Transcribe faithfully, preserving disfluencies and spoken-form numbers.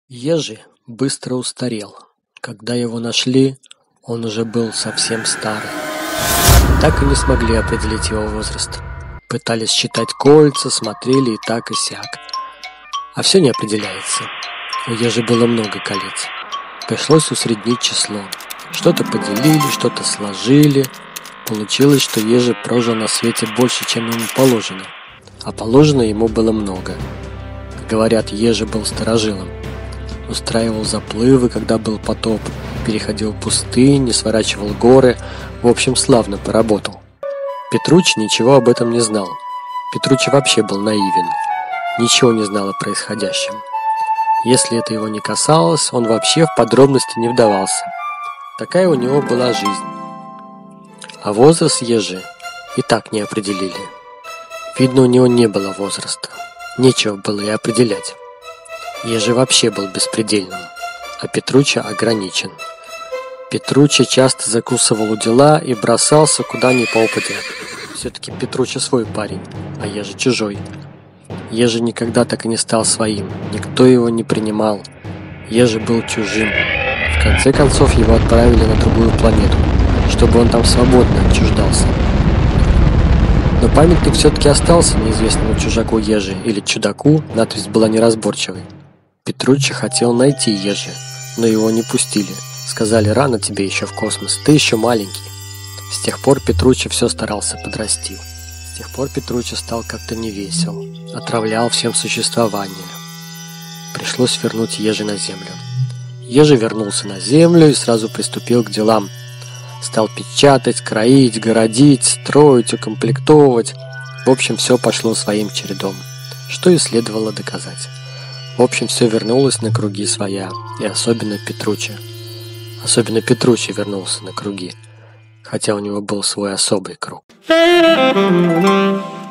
Ежи быстро устарел. Когда его нашли, он уже был совсем старый. Так и не смогли определить его возраст. Пытались считать кольца, смотрели и так и сяк. А все не определяется. У ежи было много колец. Пришлось усреднить число. Что-то поделили, что-то сложили. Получилось, что ежи прожил на свете больше, чем ему положено. А положено ему было много. Как говорят, ежи был старожилом. Устраивал заплывы, когда был потоп, переходил пустыни, сворачивал горы, в общем, славно поработал. Петруччи ничего об этом не знал. Петруччи вообще был наивен, ничего не знал о происходящем. Если это его не касалось, он вообще в подробности не вдавался. Такая у него была жизнь. А возраст ежи и так не определили. Видно, у него не было возраста, нечего было и определять. Ежи вообще был беспредельным, а Петруччи ограничен. Петруччи часто закусывал у дела и бросался куда ни попадя. Все-таки Петруччи свой парень, а Ежи чужой. Ежи никогда так и не стал своим, никто его не принимал. Ежи был чужим. В конце концов его отправили на другую планету, чтобы он там свободно отчуждался. Но памятник все-таки остался неизвестному чужаку Ежи или чудаку, надпись была неразборчивой. Петруччи хотел найти Ежи, но его не пустили. Сказали: рано тебе еще в космос, ты еще маленький. С тех пор Петруччи все старался подрасти. С тех пор Петруччи стал как-то невесел, отравлял всем существование. Пришлось вернуть Ежи на землю. Ежи вернулся на землю и сразу приступил к делам. Стал печатать, кроить, городить, строить, укомплектовывать. В общем, все пошло своим чередом, что и следовало доказать. В общем, все вернулось на круги своя, и особенно Петруччи. Особенно Петруччи вернулся на круги, хотя у него был свой особый круг.